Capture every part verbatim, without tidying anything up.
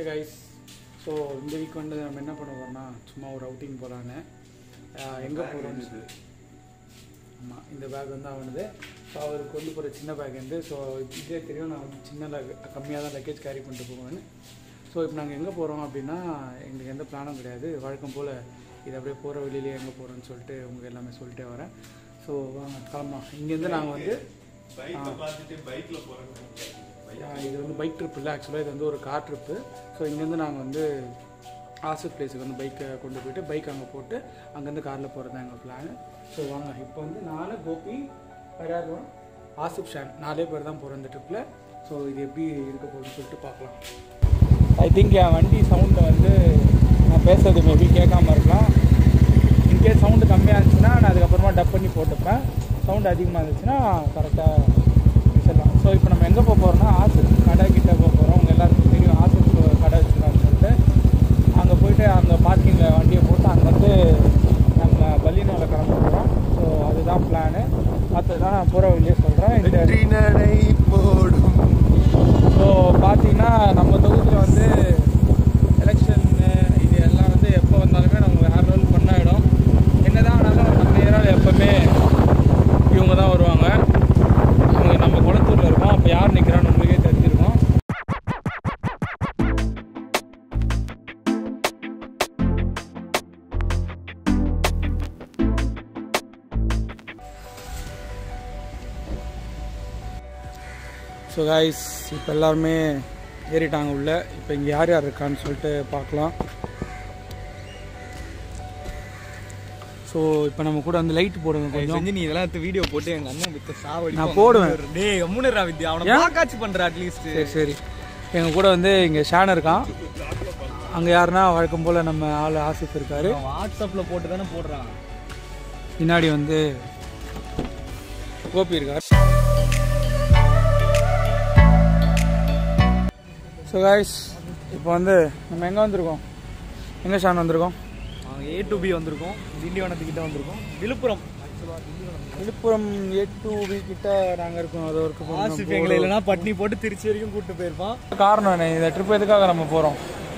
Hey guys, so இந்த week வந்து நம்ம என்ன பண்ண போறோம்னா சும்மா ஒரு அவுட்டிங் போகலான்னு. எங்கே போகிறோம்னு ஆமாம் இந்த பேக் வந்து அவனுது. ஸோ அவருக்கு கொண்டு போகிற சின்ன பேக் வந்து ஸோ இதே தெரியும் நான் வந்து சின்ன கம்மியாக தான் லக்கேஜ் கேரி பண்ணிட்டு போவேன்னு. ஸோ இப்போ நாங்கள் எங்கே போகிறோம் அப்படின்னா எங்களுக்கு எந்த பிளானும் கிடையாது. வழக்கம் போல் இது அப்படியே போகிற வழியிலே எங்கே போகிறோன்னு சொல்லிட்டு உங்களுக்கு எல்லாமே சொல்லிட்டே வரேன். ஸோ வாங்க கிளம்பலாம். இங்கேருந்து நாங்கள் வந்து பைக்கில் போகிறோம். இது வந்து பைக் ட்ரிப் இல்லை, ஆக்சுவலாக இது வந்து ஒரு கார் ட்ரிப்பு. ஸோ இங்கேருந்து நாங்கள் வந்து ஆசிப் பிளேஸுக்கு வந்து பைக்கை கொண்டு போய்ட்டு பைக் அங்கே போட்டு அங்கேருந்து காரில் போகிறது தான் எங்கள் பிளானு. ஸோ வாங்க இப்போ வந்து நான் கோபி பராதுவன் ஆசிப் ஷான் நாலே பேர் தான் போகிறோம் இந்த ட்ரிப்பில். ஸோ இது எப்படி இருக்க போகுதுன்னு சொல்லிட்டு பார்க்கலாம். ஐ திங்க் என் வண்டி சவுண்டை வந்து நான் பேசுறது மேபி கேட்காம இருக்கலாம். இன்கேஸ் சவுண்டு கம்மியாக இருந்துச்சுன்னா நான் அதுக்கப்புறமா டப் பண்ணி போட்டுப்பேன். சவுண்டு அதிகமாக இருந்துச்சுன்னா கரெக்டாக பேசலாம். ஸோ இப்போ நம்ம எங்கே போக போகிறோம்னா ஆசிப் கடை கிட்டே போக போகிறோம். உங்கள் எல்லாருக்கும் தெரியும் ஆசிப் கடை வச்சுருக்கான்னு சொல்லிட்டு அங்கே போயிட்டு அங்கே பார்க்கிங்கில் வண்டியை போட்டு அங்கேருந்து நம்ம பல்லினோவில் கிளம்ப போகிறோம். ஸோ அதுதான் பிளானு. மற்றது தான் நான் போகிற வழியே சொல்கிறேன். இந்த போடும் ஸோ பார்த்தீங்கன்னா நம்ம தொகுதியில் வந்து எலெக்ஷன் இது எல்லாம் வந்து எப்போ வந்தாலுமே நம்ம வேறு ரோல் பண்ணாயிடும். என்ன தான் ஆனாலும் நம்ம ஏரியாவில் எப்போவுமே இவங்க தான் வருவாங்க. அவங்க நம்ம குளத்தூரில் இருக்கோம். அப்போ யார் நிற்கிறான்னு உங்களுக்கே தெரிஞ்சிருக்கோம். ஸோ காய்ஸ் இப்போ எல்லாருமே ஏறிட்டாங்க உள்ள. இப்போ இங்கே யார் யார் இருக்கான்னு சொல்லிட்டு பார்க்கலாம். ஸோ இப்போ நம்ம கூட வந்து லைட் போடுங்க கொஞ்சம். நீ இதெல்லாம் வீடியோ போட்டு எங்கள் அண்ணன் வித்து சாவடி நான் போடுவேன். டே மூணுரா வித்யா அவனை காட்சி பண்ணுற அட்லீஸ்ட். சரி சரி எங்கள் கூட வந்து இங்கே ஷான் இருக்கான். அங்கே யாருன்னா வழக்கம் போல் நம்ம ஆள் ஆசிப் இருக்காரு. வாட்ஸ்அப்பில் போட்டு தானே போடுறான். பின்னாடி வந்து கோபி இருக்கார். ஸோ காய்ஸ் இப்போ வந்து நம்ம எங்கே வந்திருக்கோம்? எங்கே ஷான் வந்திருக்கோம்? ஏ டு பி வந்திருக்கோம். திண்டிவனத்துக்கிட்ட வந்திருக்கோம். Villupuram Villupuram A to B கிட்ட நாங்கள் இருக்கோம். அது ஒரு ஆசிப் எங்களை இல்லைனா பட்னி போட்டு திருச்சி வரைக்கும் கூப்பிட்டு போயிருப்பான். காரணம் என்ன? இந்த ட்ரிப் எதுக்காக நம்ம போகிறோம்?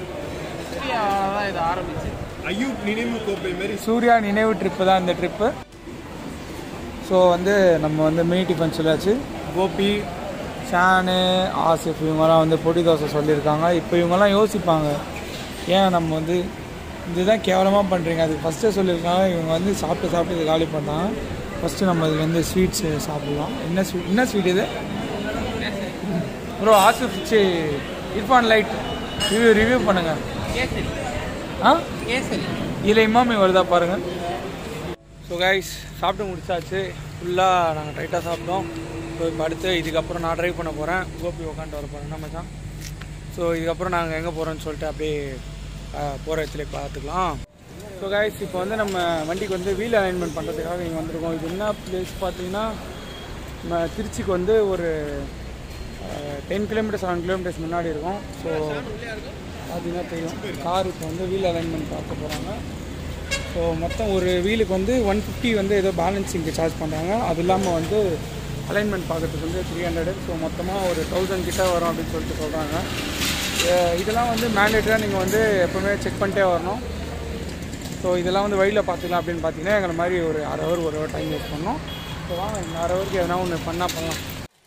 இது ஆரம்பிச்சு ஐயூப் நினைவு கோப்பை மாரி சூர்யா நினைவு ட்ரிப்பு தான் இந்த ட்ரிப்பு. ஸோ வந்து நம்ம வந்து மினி டிஃபன் சொல்லாச்சு. கோபி ஷானு ஆசிஃப் இவங்கெல்லாம் வந்து பொடி தோசை சொல்லியிருக்காங்க. இப்போ இவங்கெல்லாம் யோசிப்பாங்க ஏன் நம்ம வந்து இதுதான் கேவலமாக பண்ணுறீங்க. அதுக்கு ஃபஸ்ட்டே சொல்லியிருக்காங்க. இவங்க வந்து சாப்பிட்டு சாப்பிட்டு இது காலி பண்ணாங்க. ஃபஸ்ட்டு நம்ம இது வந்து ஸ்வீட்ஸு சாப்பிட்லாம். என்ன ஸ்வீட் என்ன ஸ்வீட் இது ப்ரோ? ஆசிஃப் சி இர்ஃபான் லைட் ரிவ்யூ ரிவ்யூ பண்ணுங்கள். ஆ இதில் இமாமி வருதா பாருங்கள். ஸோ கைஸ் சாப்பிட்டு முடிச்சாச்சு. ஃபுல்லாக நாங்கள் டைட்டாக சாப்பிட்டோம். ஸோ இப்போ அடுத்து இதுக்கப்புறம் நான் ட்ரைவ் பண்ண போகிறேன். கோபி உட்காந்து வர போகிறேன் நம்ம தான். ஸோ இதுக்கப்புறம் நாங்கள் எங்கே போகிறோன்னு சொல்லிட்டு அப்படியே போகிற இடத்துல பார்த்துக்கலாம். ஸோ கைஸ் இப்போ வந்து நம்ம வண்டிக்கு வந்து வீல் அலைன்மெண்ட் பண்ணுறதுக்காக இங்கே வந்திருக்கோம். இது என்ன பிளேஸ் பார்த்தீங்கன்னா நம்ம திருச்சிக்கு வந்து ஒரு டென் கிலோமீட்டர்ஸ் செவன் கிலோமீட்டர்ஸ் முன்னாடி இருக்கும். ஸோ பார்த்தீங்கன்னா தெரியும் கார் இப்போ வந்து வீல் அலைன்மெண்ட் பார்க்க போகிறாங்க. ஸோ மொத்தம் ஒரு வீலுக்கு வந்து ஒன் ஃபிஃப்டி வந்து ஏதோ பேலன்ஸிங்க்கு சார்ஜ் பண்ணுறாங்க. அது இல்லாமல் வந்து அலைன்மெண்ட் பார்க்கறதுக்கு வந்து த்ரீ ஹண்ட்ரடு. ஸோ மொத்தமாக ஒரு தௌசண்ட் கிட்டே வரும் அப்படின்னு சொல்லிட்டு சொல்கிறாங்க. இதெல்லாம் வந்து மேண்டேட்டராக நீங்கள் வந்து எப்போவுமே செக் பண்ணிட்டே வரணும். ஸோ இதெல்லாம் வந்து வழியில் பார்த்துக்கலாம். அப்படின்னு பார்த்தீங்கன்னா எங்களை மாதிரி ஒரு அரை ஹவர் ஒரு ஹவர் டைம் வேஸ்ட் பண்ணோம். ஸோ வாங்க இந்த அரை ஹவருக்கு எதனா ஒன்று பண்ணால் பண்ணலாம்.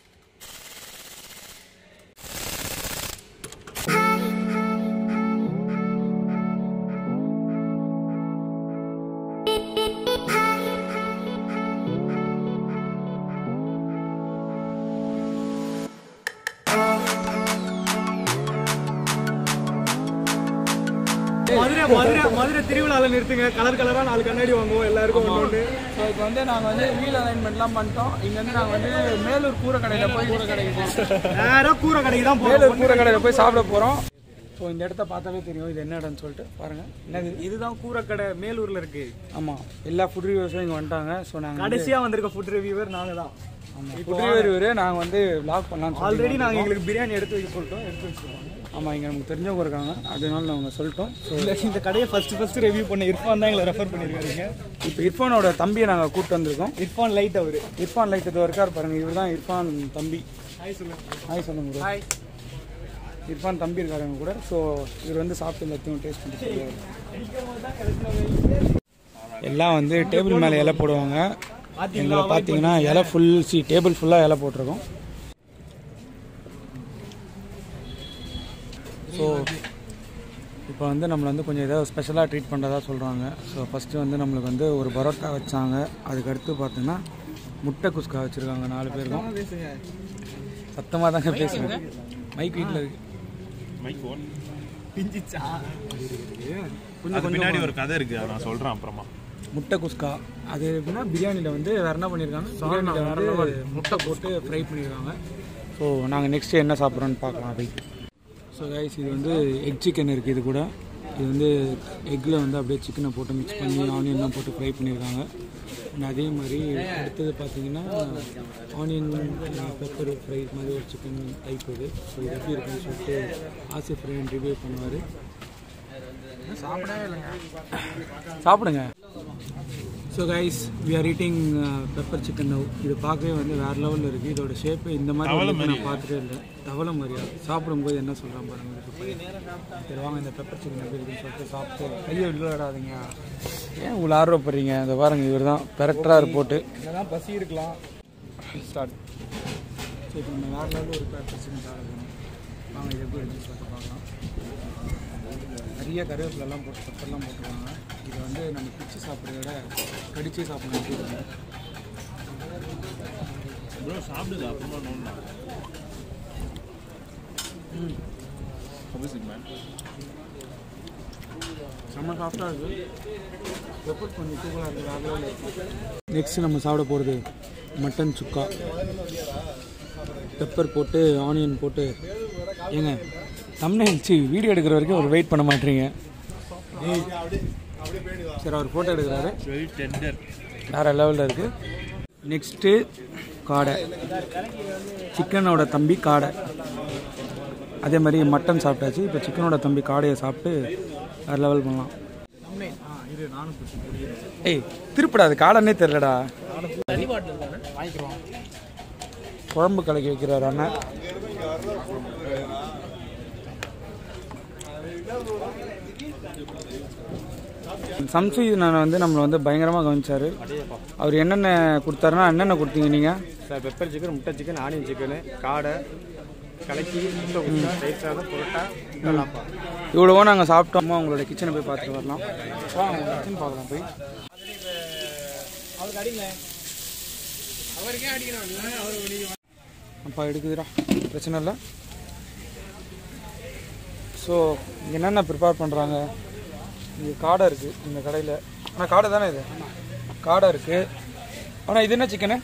மதுரை மதுரை மதுரை திருவிழாவில் நிறுத்துங்க. கலர் கலராக நாலு கண்ணாடி வாங்குவோம் எல்லாருக்கும் ஒன்று. ஸோ இப்போ வந்து நாங்கள் வந்து வீல் அலைன்மெண்ட்லாம் பண்ணிட்டோம். இங்கேருந்து நாங்கள் வந்து மேலூர் கூரை கடையில் போய் கூரை கடைக்கு நேராக கூரை கடைக்கு தான் மேலூர் கூரை கடையில் போய் சாப்பிட போகிறோம். ஸோ இந்த இடத்த பார்த்தாலே தெரியும் இது என்ன இடம்னு சொல்லிட்டு பாருங்கள். என்னது இதுதான் கூரை கடை மேலூரில் இருக்குது. ஆமாம் எல்லா ஃபுட் ரிவ்யூஸும் இங்கே வந்துட்டாங்க. ஸோ நாங்கள் கடைசியாக வந்திருக்க ஃபுட் ரிவ்யூவர் நாங்கள் தான். ஆமாம் ஃபுட் ரிவ்யூவர் நாங்கள் வந்து வ்ளாக் பண்ணலாம். ஆல்ரெடி நாங்கள் எங்களுக்கு பிரியாணி எடுத்து வைக்க சொல்லிட்டோம். எடுத்து வச்சுருக்கோம். ஆமாம் இங்கே நமக்கு தெரிஞ்சவங்க இருக்காங்க. அதனால நாங்கள் சொல்லிட்டோம். ஸோ இந்த கடையை ஃபஸ்ட்டு ஃபஸ்ட்டு ரிவ்யூ பண்ண இர்ஃபான் தான் எங்களை ரெஃபர் பண்ணியிருக்காங்க. இப்போ இர்ஃபானோட தம்பியை நாங்கள் கூப்பிட்டு வந்திருக்கோம். இர்ஃபான் லைட் அவர் இர்ஃபான் லைட் இது இருக்கார் பாருங்கள். இவர் தான் இர்ஃபான் தம்பி. ஹாய் சொல்லுங்கள். ஹாய் சொல்லுங்க. ஹாய் இர்ஃபான் தம்பி இருக்காருங்க கூட. ஸோ இவர் வந்து சாப்பிட்டு எல்லாத்தையும் டேஸ்ட் பண்ணி சொல்லுவார். எல்லாம் வந்து டேபிள் மேலே இலை போடுவாங்க. எங்களை பார்த்தீங்கன்னா இலை ஃபுல் சி டேபிள் ஃபுல்லாக இலை போட்டிருக்கோம். ஸோ இப்போ வந்து நம்மளை வந்து கொஞ்சம் ஏதாவது ஸ்பெஷலாக ட்ரீட் பண்ணுறதா சொல்கிறாங்க. ஸோ ஃபஸ்ட்டு வந்து நம்மளுக்கு வந்து ஒரு பரோட்டா வச்சாங்க. அதுக்கடுத்து பார்த்தீங்கன்னா முட்டை குஸ்கா வச்சுருக்காங்க நாலு பேருக்கும். சத்தமாக தாங்க பேசுங்க, மைக் வீட்டில் இருக்கு. கொஞ்சம் பின்னாடி ஒரு கதை இருக்குது, அதை நான் சொல்கிறேன் அப்புறமா. முட்டை குஸ்கா அது எப்படின்னா பிரியாணியில் வந்து வேறு என்ன பண்ணியிருக்காங்க, பிரியாணியில் வந்து முட்டை போட்டு ஃப்ரை பண்ணியிருக்காங்க. ஸோ நாங்கள் நெக்ஸ்ட்டு என்ன சாப்பிட்றோன்னு பார்க்கலாம். அது ஸோ கைஸ் இது வந்து எக் சிக்கன் இருக்குது. இது கூட இது வந்து எக்கில் வந்து அப்படியே சிக்கனை போட்டு மிக்ஸ் பண்ணி ஆனியன்லாம் போட்டு ஃப்ரை பண்ணியிருக்காங்க. அண்ட் அதே மாதிரி அடுத்தது பார்த்தீங்கன்னா ஆனியன் பெப்பர் ஃப்ரை மாதிரி ஒரு சிக்கன் டைப் இது. ஸோ இது எப்படி இருக்குன்னு சொல்லிட்டு ஆசிஃப் ஃப்ரெண்ட் ரிவ்யூ பண்ணுவார். சாப்பிடவே இல்லைங்க, சாப்பிடுங்க. So guys we are eating pepper chicken now. இது பார்க்கவே வந்து வேறு லெவலில் இருக்குது. இதோட ஷேப்பு இந்த மாதிரி நான் பார்த்துட்டே இல்லை. தவளை மாதிரியா சாப்பிடும்போது என்ன சொல்கிறான் பாருங்க. சரி வாங்க இந்த பெப்பர் சிக்கன் எப்படி இருக்குன்னு சொல்லிட்டு சாப்பிட்டு கையை விளையாடாதீங்க. ஏன் இவ்வளோ ஆர்வப்படுறீங்க? இந்த பாருங்க இவர் தான் பெரக்டராக போட்டு இதெல்லாம் பசி இருக்கலாம். ஸ்டார்ட். சரி இப்போ நம்ம வேறு லெவலில் ஒரு பெப்பர் சிக்கன் சாப்பிடணும். வாங்க இது எப்படி இருக்குன்னு சொல்லிட்டு பார்க்கலாம். நிறைய கருவேப்பிலெல்லாம் போட்டு பெப்பர்லாம் போட்டுருவாங்க. இதை வந்து நம்ம பிச்சு சாப்பிட்றத விட கடிச்சு சாப்பிடணும். சாப்பிடுது அப்புறமா நோண்டா. ம் செம்ம சாஃப்டாக இருக்குது. பெப்பர் கொஞ்சம் தூக்கலாக இருக்குது. வேறு இருக்குது. நெக்ஸ்ட்டு நம்ம சாப்பிட போகிறது மட்டன் சுக்கா. பெப்பர் போட்டு ஆனியன் போட்டு ஏங்க தம்ப்நெயில்ச்சி வீடியோ எடுக்கிற வரைக்கும் ஒரு வெயிட் பண்ண மாட்டீங்க. சரி அவர் ஃபோட்டோ எடுக்கிறாரு. வெரி டெண்டர், வேறு லெவலில் இருக்குது. நெக்ஸ்ட்டு காடை, சிக்கனோட தம்பி காடை. அதே மாதிரி மட்டன் சாப்பிட்டாச்சு. இப்போ சிக்கனோட தம்பி காடையை சாப்பிட்டு வேறு லெவல் பண்ணலாம். ஏய் திருப்படாது, காடனே தெரிலடா. குழம்பு கலக்கி வைக்கிறார் அண்ணன். சம்சு நான் வந்து நம்மளை வந்து பயங்கரமாக கவனிச்சார். அவர் என்னென்ன கொடுத்தாருன்னா என்னென்ன கொடுத்தீங்க நீங்கள்? சார் பெப்பர் சிக்கன், முட்டை சிக்கன், ஆனியன் சிக்கனு, காடை, கலக்கி, முட்டை குஸ்கா, தயிர் சாதம், பரோட்டா, இதெல்லாம்ப்பா. இவ்வளவோ நாங்கள் சாப்பிட்டோமா. உங்களோட கிச்சனை போய் பார்த்துட்டு வரலாம். வாங்க கிச்சன் பார்க்கலாம் போய். அவருக்கு அடிங்க, அவருக்கே அடிக்கணும். அப்பா எடுக்குதுடா, பிரச்சனை இல்லை. ஸோ என்னென்ன ப்ரிப்பேர் பண்ணுறாங்க? இங்கே காடை இருக்குது இந்த கடையில். ஆனால் காடை தானே இது? காடை இருக்குது. ஆனால் இது என்ன சிக்கனு?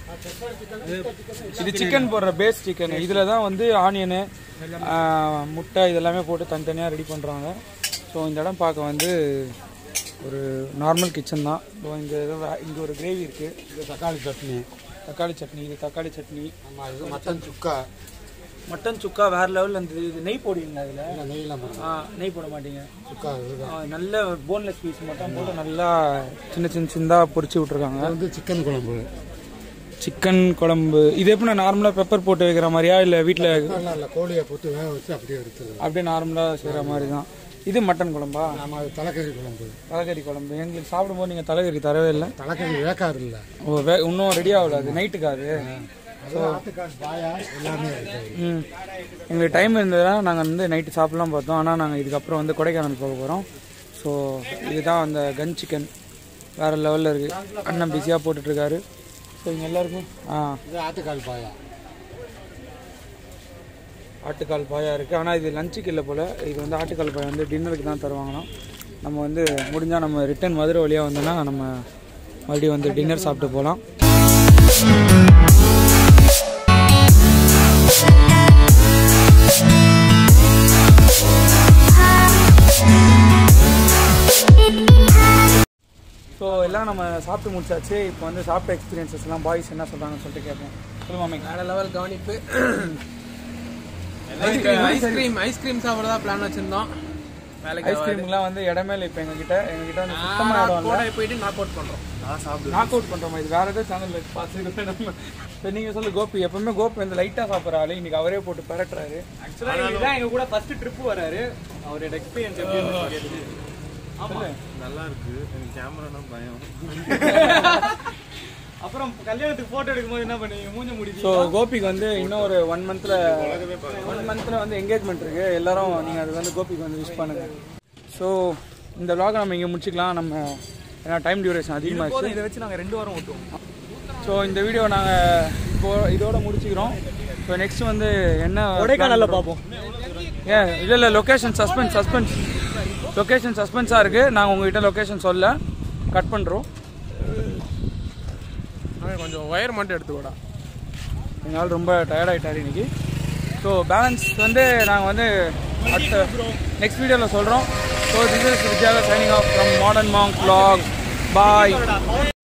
இது சிக்கன் போடுற பேஸ் சிக்கன். இதில் தான் வந்து ஆனியனு முட்டை இதெல்லாமே போட்டு தனித்தனியாக ரெடி பண்ணுறாங்க. ஸோ இந்த இடம் பார்க்க வந்து ஒரு நார்மல் கிச்சன் தான். ஸோ இங்கே இங்கே ஒரு கிரேவி இருக்குது. இது தக்காளி சட்னி. தக்காளி சட்னி இது தக்காளி சட்னி. ஆமாம் இது மட்டன் சுக்கா. மட்டன் சுக்கா வேறு லெவலில் இருந்தது. இது நெய் போடுவீங்களா இதில்? நெய்லாம் ஆ நெய் போட மாட்டீங்க. சுக்கா நல்ல போன்லெஸ் பீஸ் மட்டும் போட்டு நல்லா சின்ன சின்ன சின்னதாக பொரிச்சு விட்ருக்காங்க. வந்து சிக்கன் குழம்பு. சிக்கன் குழம்பு இது எப்படி நார்மலாக பெப்பர் போட்டு வைக்கிற மாதிரியா இல்லை வீட்டில்? இல்லை, கோழியை போட்டு வேக வச்சு அப்படியே எடுத்துருவோம். அப்படியே நார்மலாக செய்கிற மாதிரி தான். இது மட்டன் குழம்பா? ஆமாம் அது தலைக்கறி குழம்பு. தலைக்கறி குழம்பு. எங்களுக்கு சாப்பிடும்போது நீங்கள் தலைக்கறி தரவே இல்லை. தலைக்கறி வேக்காது இல்லை. ஓ வே இன்னும் ரெடி ஆகல. அது நைட்டுக்காது. பாயா எல்லாமே ம் எங்களுக்கு டைம் இருந்ததுன்னா நாங்கள் வந்து நைட்டு சாப்பிட்லாம் பார்த்தோம். ஆனால் நாங்கள் இதுக்கப்புறம் வந்து கொடைக்கானல் போக போகிறோம். ஸோ இதுதான் அந்த கன் சிக்கன். வேறு லெவலில் இருக்குது. அண்ணன் பிஸியாக போட்டுட்ருக்காரு. ஸோ இங்கே எல்லாருக்கும் ஆ இது ஆட்டுக்கால் பாயா. ஆட்டுக்கால் பாயா இருக்குது. ஆனால் இது லஞ்சுக்கு இல்லை போல். இது வந்து ஆட்டுக்கால் பாயா வந்து டின்னருக்கு தான் தருவாங்களாம். நம்ம வந்து முடிஞ்சால் நம்ம ரிட்டன் மதுரை வழியாக வந்தோன்னா நம்ம மறுபடியும் வந்து டின்னர் சாப்பிட்டு போகலாம். ஸோ எல்லாம் நம்ம சாப்பிட்டு முடிச்சாச்சு. இப்போ வந்து சாப்பிட்ட எக்ஸ்பீரியன்ஸஸ்லாம் பாய்ஸ் என்ன சொல்கிறாங்கன்னு சொல்லிட்டு கேட்போம். சொல்லுவாமே வேற லெவல் கவனிப்பு. ஐஸ்கிரீம் ஐஸ்கிரீம் சாப்பிட்றதா பிளான் வச்சிருந்தோம். ஐஸ்கிரீம்லாம் வந்து இடமே இல்லை இப்போ எங்ககிட்ட. எங்ககிட்ட வந்து சுத்தமாக இடம் இல்லை. போயிட்டு நாக் அவுட் பண்ணுறோம். நாக் அவுட் பண்ணுறோமா இது வேறு ஏதாவது சேனலில் பார்த்துருக்கோம் நம்ம. இப்போ நீங்கள் சொல்லு கோபி, எப்பவுமே கோபி வந்து லைட்டாக சாப்பிட்ற ஆளு, இன்னைக்கு அவரே போட்டு பரட்டுறாரு. ஆக்சுவலாக இதுதான் எங்கள் கூட ஃபஸ்ட்டு ட்ரிப்பு வராரு. அவரோட எக்ஸ்பீரியன்ஸ் எப்படி இருக்கு? ஆமாம், நல்லா இருக்கு. எனக்கு கேமரானா பயம். அப்புறம் கல்யாணத்துக்கு ஃபோட்டோ எடுக்கும்போது என்ன பண்ணுவீங்க? மூஞ்ச முடிச்சு. ஸோ கோபிக்கு வந்து இன்னும் ஒரு ஒன் மந்த்தில் ஒன் மந்த்தில் வந்து என்கேஜ்மெண்ட் இருக்குது. எல்லாரும் நீங்கள் அது வந்து கோபிக்கு வந்து விஷ் பண்ணுங்கள். ஸோ இந்த vlog நம்ம இங்கே முடிச்சுக்கலாம். நம்ம ஏன்னா டைம் டியூரேஷன் அதிகமாகிடுச்சு. இதை வச்சு நாங்கள் ரெண்டு வாரம் ஓட்டுவோம். ஸோ இந்த வீடியோ நாங்கள் இப்போ இதோட முடிச்சுக்கிறோம். ஸோ நெக்ஸ்ட் வந்து என்ன கொடைக்கானலில் பார்ப்போம். ஏன் இல்லை இல்லை லொக்கேஷன் சஸ்பென்ஸ் சஸ்பென்ஸ் லொக்கேஷன் சஸ்பென்ஸாக இருக்குது. நாங்கள் உங்ககிட்ட லொக்கேஷன் சொல்ல கட் பண்ணுறோம். கொஞ்சம் ஒயர் மட்டும் எடுத்துக்கூடா. எங்களால் ரொம்ப டயர்டாகிட்டார் இன்னைக்கு. ஸோ பேலன்ஸ் வந்து நாங்கள் வந்து அடுத்த நெக்ஸ்ட் வீடியோவில் சொல்கிறோம். So this is Vidyatha signing off from modern monk vlog. Bye.